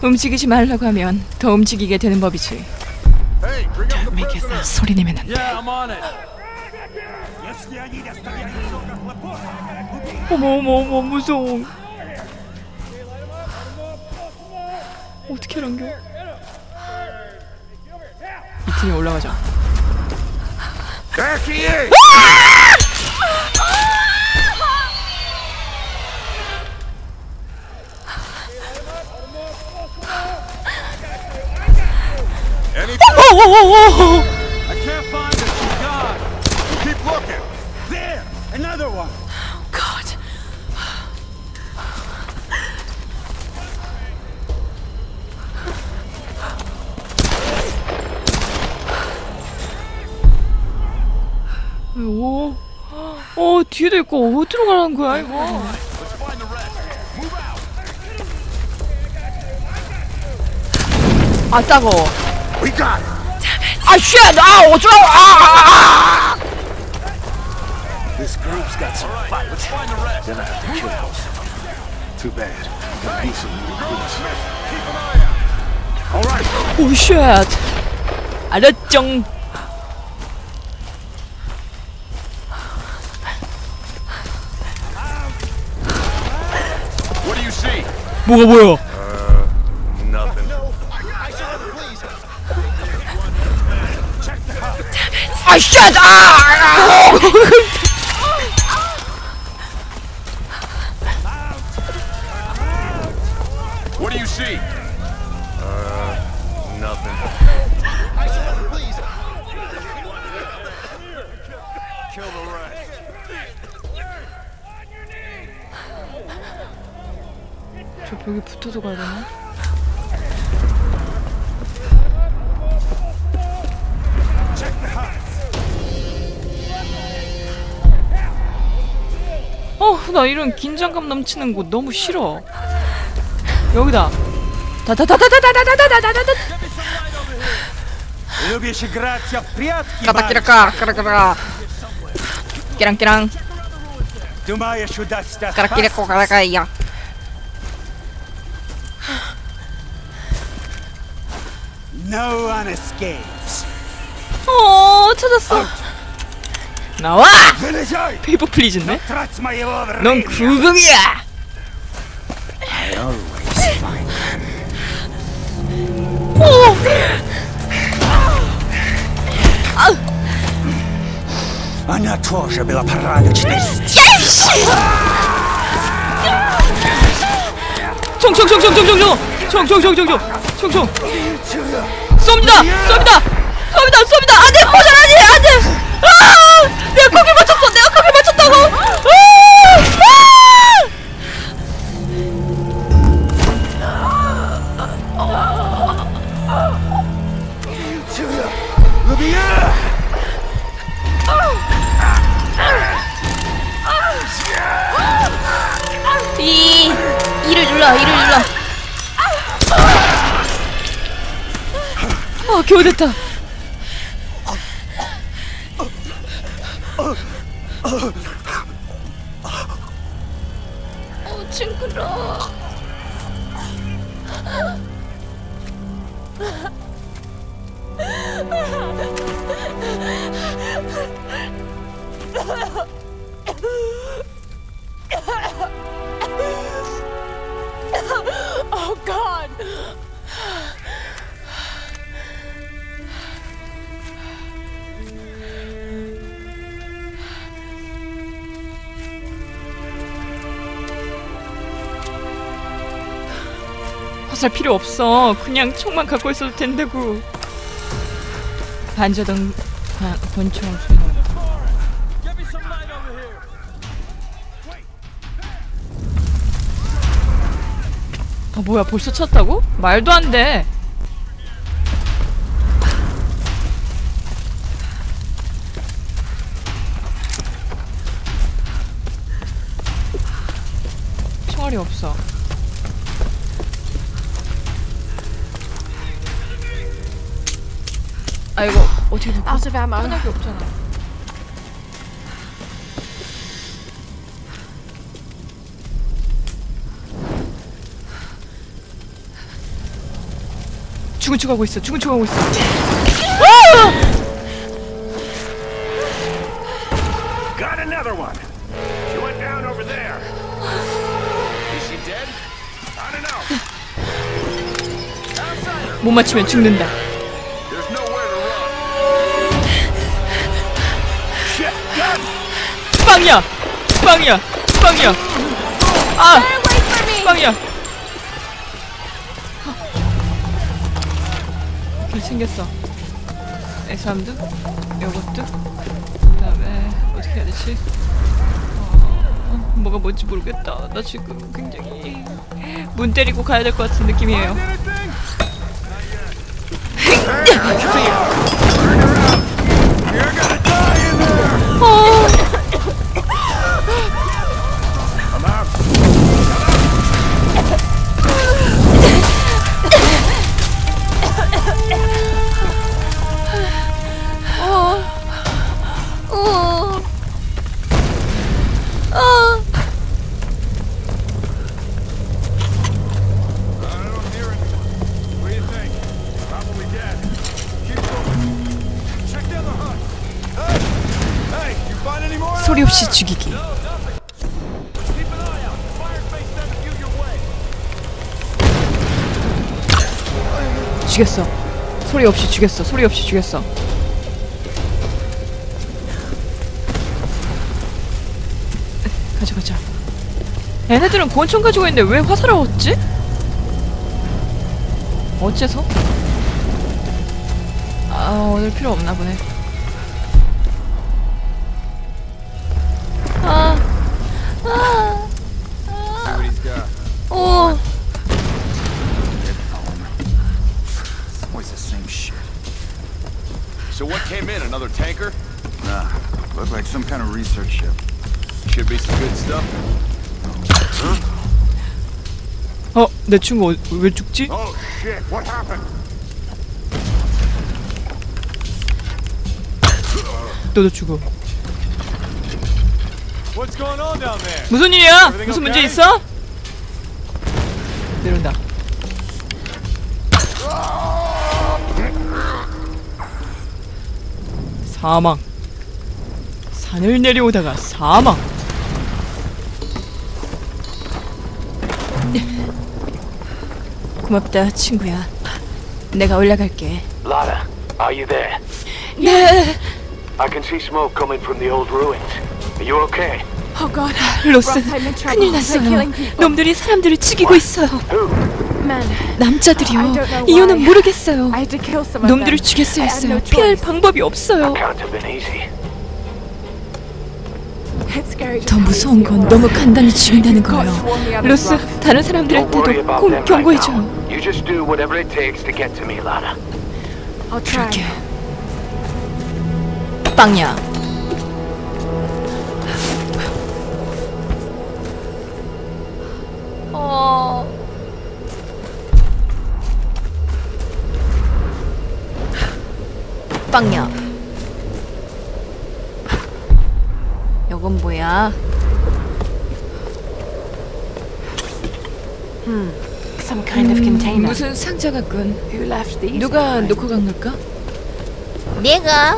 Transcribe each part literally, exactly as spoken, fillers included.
움직이지 말라고 하면 더 움직이게 되는 법이지. 소리 내면 안 돼. 어머 어머 어머 무서워. 어떻게 남겨? 이 팀에 올라가자. I can't find it. She's gone. Keep looking. There, another one. Oh God. 오, 어 뒤에도 있고 어디로 가라는 거야 이거? 아 따가워. 아 쉣! 아 어쩌라고! 아! This group's got some fight. Then I have to kill most of them. Too bad. The piece of me recruits. All right. 오 쉣! 알았쩡. What do you see? 뭐가 보여? Uh, nothing. 아 쉣! 아! What do you see? Uh, nothing. Kill the rest. 저 벽에 붙어서 가야 되나? 어, 나 이런 긴장감 넘치는 곳 너무 싫어. 여기다. 다다다다다다다다다다다. 까닥끼락까 까닥까락. 끼랑끼랑. 까락끼락고 까락까이야. No one escapes. 어, 찾았어. 나와! 페이퍼 플리즈네? 넌 구금이야! 오! Она тоже была порядочной. 총, 총, 총, 총, 총, 총, 총! 총, 총, 총, 총, 총! 총, 총! 쏩니다! 쏩니다! 쏩니다! 쏩니다! 안 돼! 모자라니! 안 돼! 아! 내가 거기 맞췄어! 내가 거기 맞췄다고! 이 이를 눌러 이를 눌러. 아 겨우 됐다. 어 징그러. Oh God. 화살 필요 없어. 그냥 총만 갖고 있어도 된다고. 반자동 반, 권총 소용. 아 뭐야 벌써 찼다고? 말도 안 돼. 총알이 없어. 아 이거 어떻게 된 Out of ammo. 하나밖에 없잖아. 죽은 척하고 있어. 죽은 척하고 있어. 아! Got another one. She went down over there. Is she dead? I don't know. Outsider. 못 맞추면 죽는다. There's nowhere to run. Shit, gun. 빵이야. 빵이야. 빵이야. 아. 빵이야. 이렇게 생겼어. 에삼드, 요거트. 그다음에 어떻게 해야 되지? 어, 뭐가 뭔지 모르겠다. 나 지금 굉장히 문 때리고 가야 될 것 같은 느낌이에요. 어. 소리 없이 죽이기. 죽였어. 소리 없이 죽였어. 소리 없이 죽였어. 가자 가자. 얘네들은 권총 가지고 있는데 왜 화살을 얻지? 어째서? 아 오늘 필요 없나 보네. 아, 아, 아, 오. Always the same shit. So what came in? Another tanker? Nah, looked like some kind of research ship. Should be some good stuff. 어, 내 친구 어, 왜 죽지? Oh shit! What happened? 너도 죽어. What's going on down there? 무슨 일이야? 무슨 문제 있어? 내려온다. 사망. 산을 내려오다가 사망. 고맙다, 친구야. 내가 올라갈게. Lara, are you there? 네. I can see smoke coming from the old ruins. Are you okay? Oh God. 로스, Ross, I'm in trouble. 큰일 They're 났어요. killing people. 놈들이 사람들을 죽이고 있어요. Who? Men. 남자들이요. I don't know 이유는 why. 모르겠어요. I had to kill some of them. 놈들을 죽였어야 I had 했어요. no 피할 choice. 방법이 없어요. Can't have been easy. It's scary just 더 how 무서운 easy it 건 was. 너무 간단히 죽인다는 You've got 거예요. to warn the others, 로스, Ross. 다른 Don't worry 사람들한테도 about 꼭 them right 경고해줘. now. You just do whatever it takes to get to me, Lara. I'll try. 그렇게. 빵야. 어. 빵야. 이건 뭐야? Some kind of container. 무슨 상자 같군. Who left these? 누가 behind? 놓고 간 걸까? 내가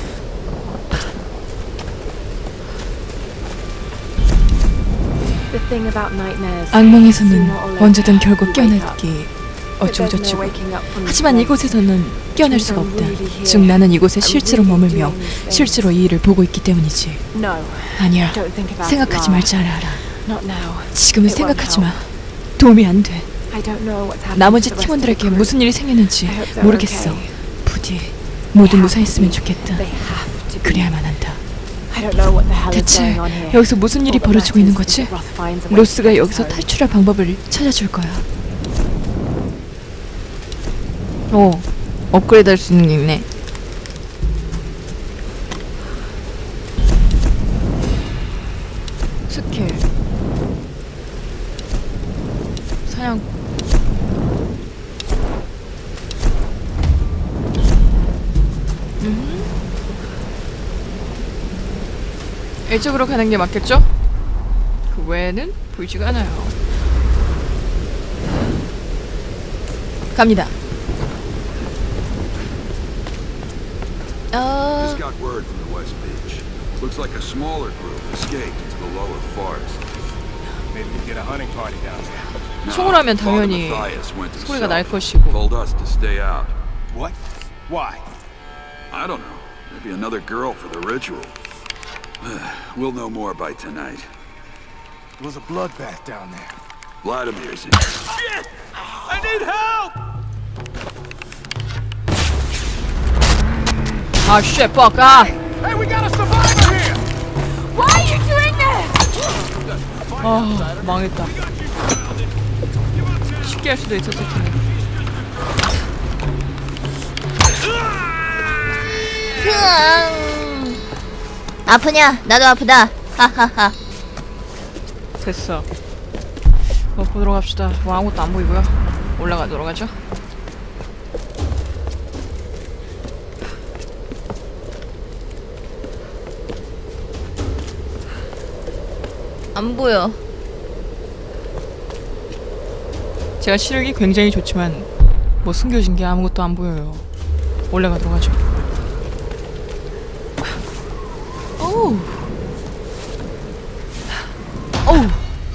The thing about nightmares. 악몽에서는 sooner or later 언제든 결국 you wake up. 깨어나기 But there's no 어쩌고저쩌고. waking up from 하지만 this 이곳에서는 깨어날 수가 없다. 즉 나는 이곳에 실제로 머물며 실제로 이 일을 보고 있기 때문이지. place. No. 아니야. Don't think about 생각하지 it, Lara. 말자, 알아. Not now. 지금은 It won't 생각하지 마. help. 도움이 안 돼. I don't know what's happened 나머지 to the rest of the 팀원들에게 crew. 무슨 일이 생겼는지 I hope they're 모르겠어. okay. 부디 모두 무사했으면 좋겠다. They have to be. 그래야만 한다. I don't know what the hell is 대체 going on here. 여기서 무슨 일이 All that 벌어지고 있는 matters is 거지? that Roth finds a way to 로스가 get us 여기서 home. 탈출할 방법을 찾아줄 거야. 오, 업그레이드 할 수 있는 게 있네. 스킬 사냥 음. 이쪽으로 가는 게 맞겠죠? 그 외에는 보이지가 않아요. 갑니다. just got word from the West Beach. Looks like a smaller group escaped into the lower forest. Maybe we get a hunting party down there. 총을 하면 당연히 소리가 날 것이고. Told us to stay out. What? Why? I don't know. Maybe another girl for the ritual. We'll know more by tonight. It was a bloodbath down there. Vladimir's in. Shit! I need help! 아, 쉣, fuck, 아! Hey, we got a survivor here! Why are you doing this? 아, 망했다. 쉽게 할 수도 있었을 텐데. 흐앙. 아프냐? 나도 아프다. 하하하. 됐어. 뭐 보도록 합시다. 뭐 아무것도 안 보이고요. 올라가도록 하죠. 안 보여. 제가 시력이 굉장히 좋지만 뭐 숨겨진 게 아무것도 안 보여요. 올라가도록 하죠. 오우. 오우.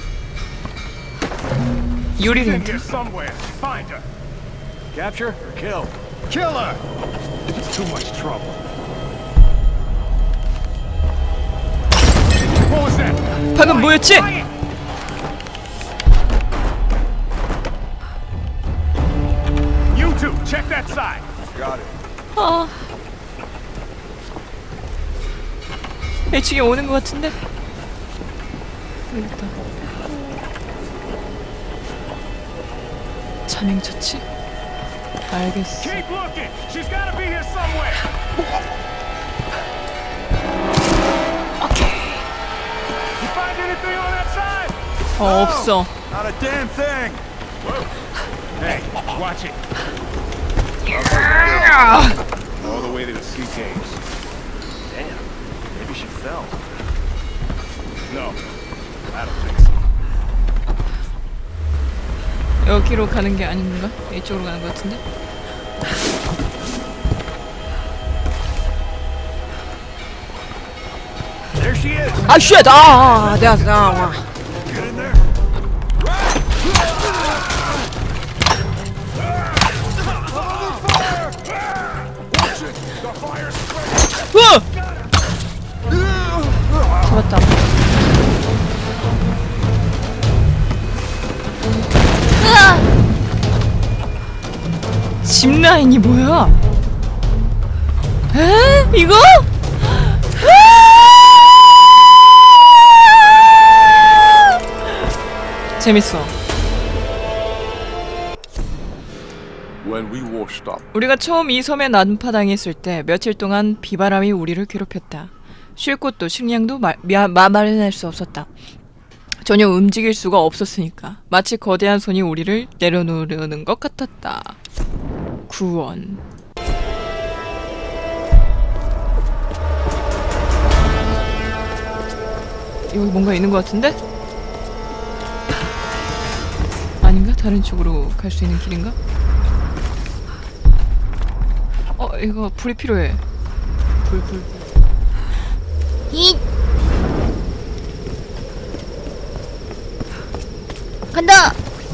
유리는 Here somewhere. Find her. Capture or kill? Kill her! It's too much trouble. What was that? 방금 뭐였지? You two, check that side. Got it. 아. 애칭이 오는 것 같은데? 여기 있다. 자맹 처치? 알겠어. Keep looking. She's gotta be here somewhere. 오케이. You find anything on that side? 어, 없어. Not a damn thing. Hey, watch it. All the way to the sea caves. Damn. Maybe she fell. No, I don't think so. 여기로 가는 게 아닌가? 이쪽으로 가는 것 같은데? There she is. 아, 쉣! 아, 내가, 내가, Get in there. 으! 잡았다. 짚라인이 뭐야? 에? 이거? 재밌어. When we washed up. 우리가 처음 이 섬에 난파당했을 때 며칠 동안 비바람이 우리를 괴롭혔다. 쉴 곳도 식량도 마, 마, 마련할 수 없었다. 전혀 움직일 수가 없었으니까 마치 거대한 손이 우리를 내려놓으려는 것 같았다. 구원. 여기 뭔가 있는 것 같은데? 아닌가? 다른 쪽으로 갈 수 있는 길인가? 어, 이거 불이 필요해. 불, 불. 이 간다.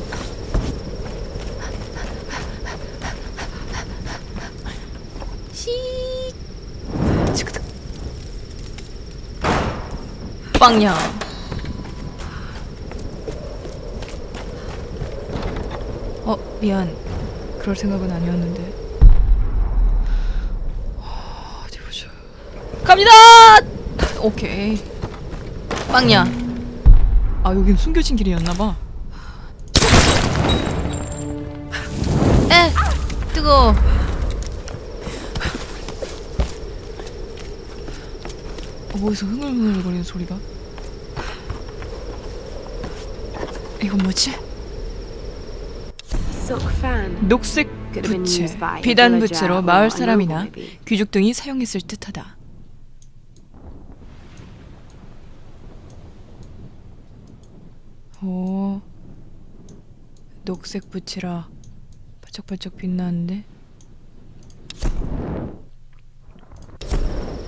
시 치크득. 빵야. 어, 미안. 그럴 생각은 아니었는데. 어디 보자. 갑니다. 오케이. 빵야. 아, 여긴 숨겨진 길이었나봐. 에 뜨거워. 어, 어디서 흥얼흥얼거리는 소리가? 이건 뭐지? Silk fan. 녹색 부채. 비단 부채로 마을 사람이나 귀족 등이 사용했을 듯하다. 오, 녹색 부채라 반짝반짝 빛나는데?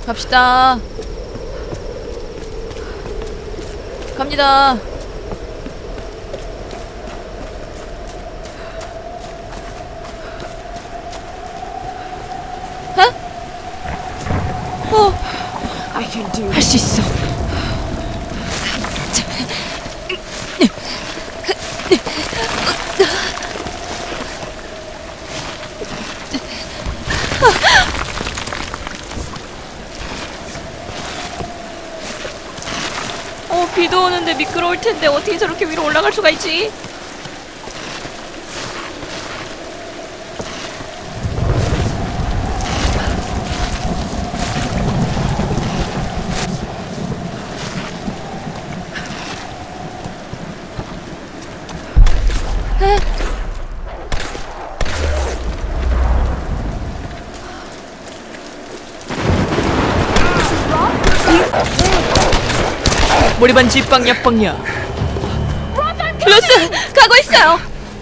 갑시다. 갑니다. 어? 어. 할 수 있어. 어, 비도 오는데 미끄러울 텐데 어떻게 저렇게 위로 올라갈 수가 있지? 머리반지 빵야 빵야. 로스 가고 있어요.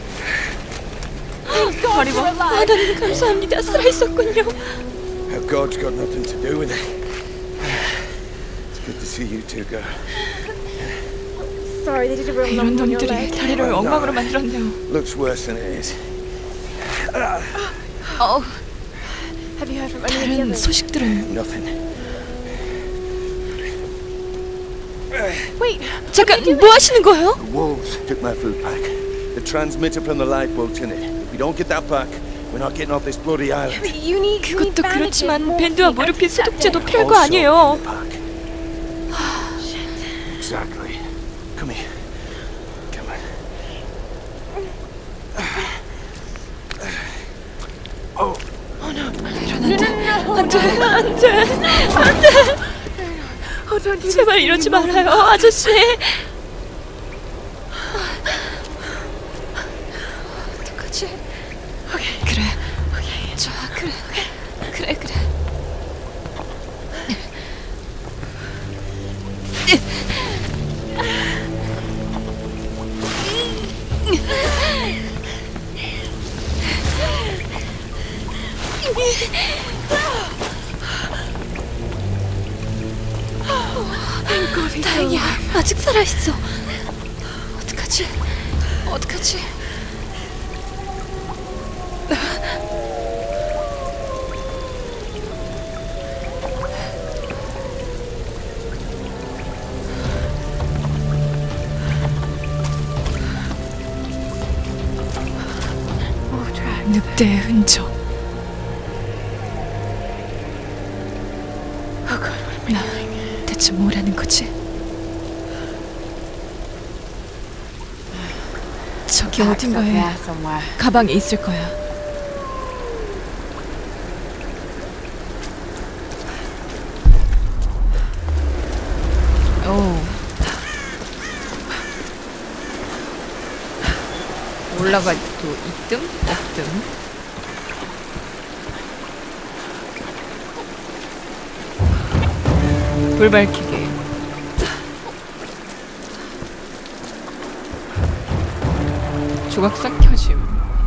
다리 봐. 하나님 감사합니다. 살아있었군요. Now God's got nothing to do with it. It's good to see you two go. Sorry, they did a real 이런 number on your 놈들이 leg. 다리를 엉망으로 만들었네요. Looks worse than it is. 어, Have you heard from any of the 다른 others? 소식들은 Nothing. Wait, 잠깐 뭐 하시는 거예요? The wolves took my food pack. The transmitter from the lifeboat's in it. If we don't get that back, we're not getting off this bloody island. but you need, you need 그것도 bandages, 그렇지만 밴드와 morphine, 무릎핀 소독제도 필요할 거 Also 아니에요. in the pack. Exactly. Come here. Come on. Oh. 안돼 안돼 안돼. Oh, don't do this. 제발 이러지 말아요, 아저씨. 어떡하지? 그래. 좋아, 그래. 그래, 그래. 다행이야. 아직 살아있어. 어떡하지? 어떡하지? 늑대의 흔적. 나 대체 뭐라는 거지? 저기 어딘가에 가방이 있을 거야. 오. 올라가도 이뜸? 없뜸. 불 밝히기. 조각상 켜짐.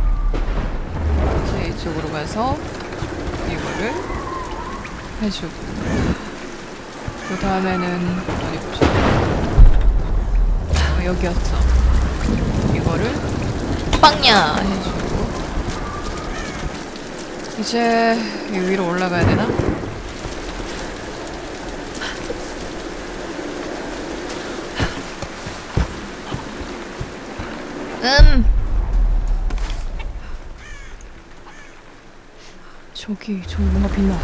이제 이쪽으로 가서 이거를 해주고, 그 다음에는 어디 보자. 어, 여기였어. 이거를 빵야. 해주고, 이제 이 위로 올라가야 되나? 음. 저기 저기 뭔가 빛나.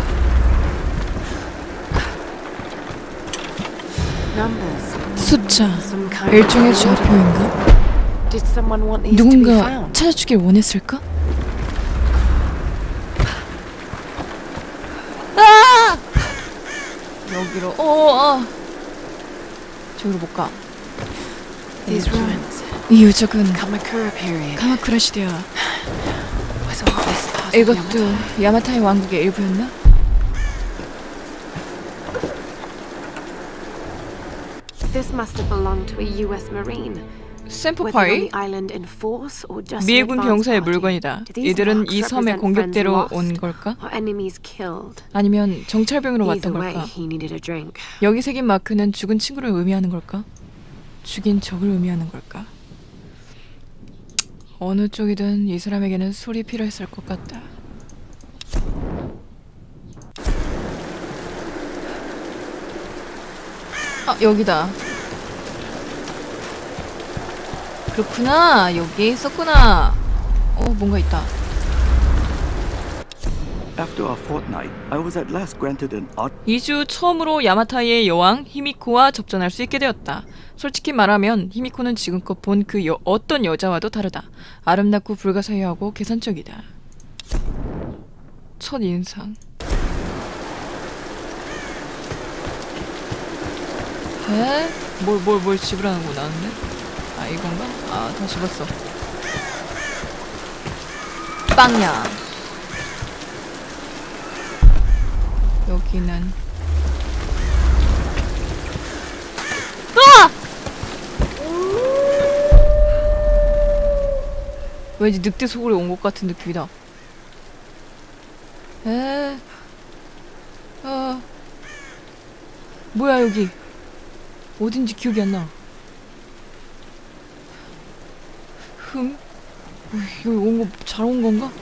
숫자. 일종의 좌표인가? Did someone want these to be 누군가 found? 찾아주길 원했을까? 아! 여기로. 어, 어. 저기로 못 가. These ruins. 이 유적은 Kamakura period. 카마쿠라 시대야. Was all this part of 이것도 Yamato? 야마타이 왕국의 일부였나? This must have belonged to a U S Marine. 샘프 Were they on 파이? the island in force or just an 미해군 advance 병사의 party? 물건이다. Do these 이들은 marks 이 섬의 represent 공격대로 friends 온 lost 걸까? or enemies killed? 아니면 정찰병으로 Either 왔던 way, 걸까? he needed a drink. 여기 새긴 마크는 죽은 친구를 의미하는 걸까? 죽인 적을 의미하는 걸까? 어느 쪽이든 이 사람에게는 술이 필요했을 것 같다. 아, 여기다. 그렇구나. 여기에 있었구나. 어, 뭔가 있다. After a fortnight, I was at last granted an odd 이 주 처음으로 야마타이의 여왕 히미코와 접전할 수 있게 되었다. 솔직히 말하면 히미코는 지금껏 본 그 어떤 여자와도 다르다. 아름답고 불가사의하고 계산적이다. 첫 인상. 에? 뭘, 뭘, 뭘 집으라는 거 나왔네? 아, 이건가? 아, 다 집었어. 빵야. 여기는 아! 왠지 늑대 속으로 온 것 같은 느낌이다. 에, 아, 뭐야 여기? 어딘지 기억이 안 나. 흠, 여기 온 거 잘 온 건가?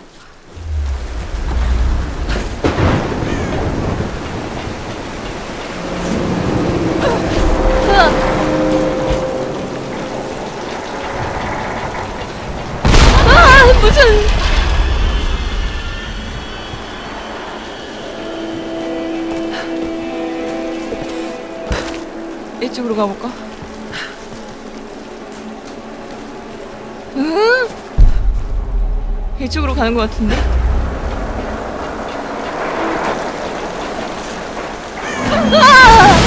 아, 무슨? 이쪽으로 가볼까? 응? 이쪽으로 가는 것 같은데? 아!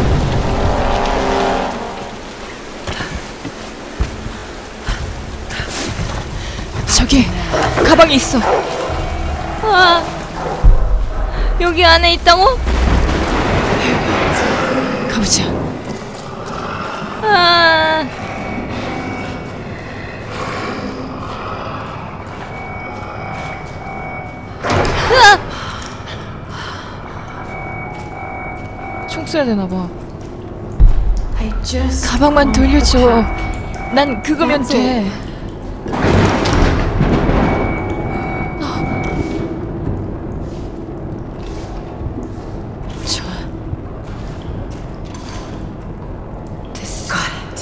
저기 가방이 있어. 아, 여기 안에 있다고? 가보자. 아, 총 쏴야 되나봐. I just 가방만 돌려줘. 난 그거면 돼. 좋아. 됐어.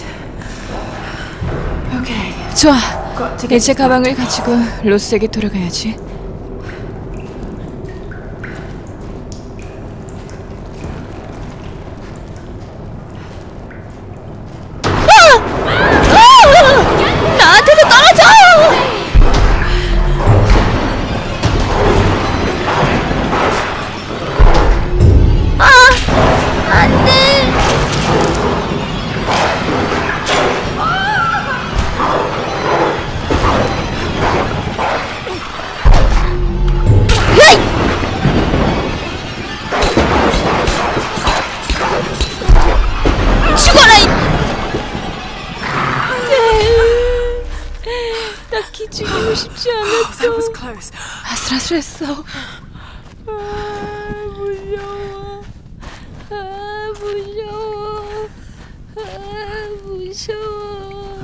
okay. 좋아. Got to get 이제 가방을 가지고 로스에게 돌아가야지. 나한테도 떨어져! 아, 안 돼! 헤이! 죽어라, 이! 딱히 죽이고 싶지 않았어. That was close. 아슬아슬했어. 아, 무서워. 아, 무서워. 아, 무서워.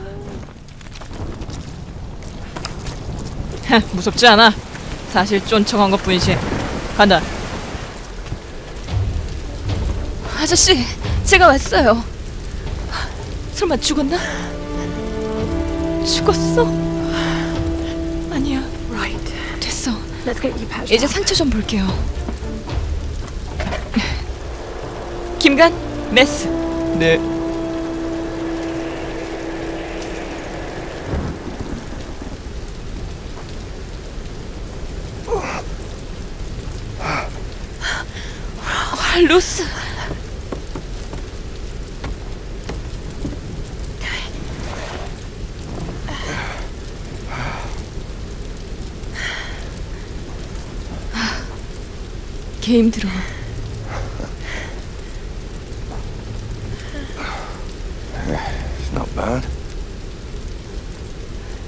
하, 무섭지 않아. 사실 쫀청한 것뿐이지. 간다. 아저씨, 제가 왔어요. 설마 죽었나? 죽었어? 아니야. Right. 됐어. Let's get you patched 이제 up. 상처 좀 볼게요. 김간, 메스. 네. 아, 로스. 개 힘들어. It's not bad.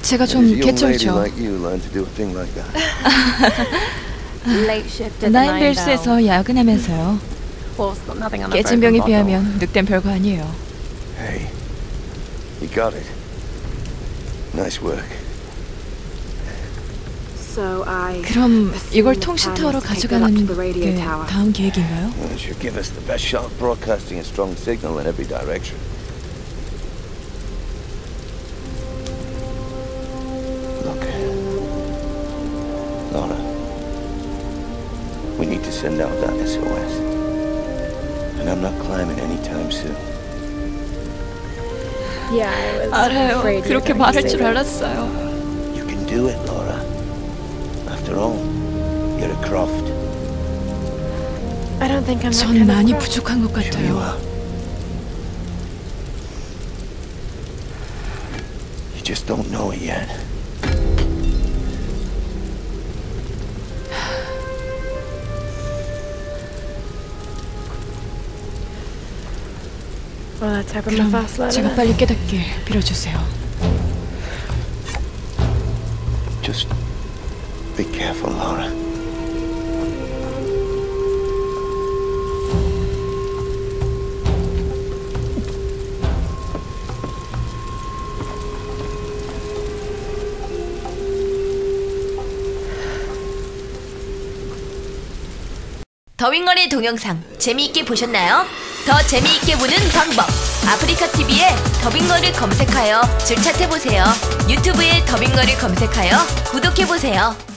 제가 Does 좀 a young lady 개쩔죠. like you learn to do a thing like that? Late shift at the 나인벨스에서 야근하면서요. Horse got nothing on the 깨진 broken 병에 bottle. 비하면 늑대는 별거 아니에요. Hey, you got it. Nice work. So I 그럼 이걸 assume the 통신타워로 plan is to take that up 가져가는 to the radio 게 tower. 다음 계획인가요? Well, it should give us the best shot of broadcasting a strong signal in every direction. Look, Laura, we need to send out that S O S. And I'm not climbing anytime soon. Yeah, I was 알아요. afraid you were 그렇게 going to 말할 say 줄 that. 알았어요. You can do it, Laura. After all, you're a Croft. I don't think I'm that 전 kind of 많이 girl. 부족한 것 Sure you 같아요. are. You just don't know it yet. Well, let's open the 그럼 first letter. 제가 빨리 깨닫길 빌어주세요. Just be careful, Laura. 더빙걸의 동영상 재미있게 보셨나요? 더 재미있게 보는 방법 아프리카티비에 더빙걸을 검색하여 즐찾해보세요. 유튜브에 더빙걸을 검색하여 구독해보세요.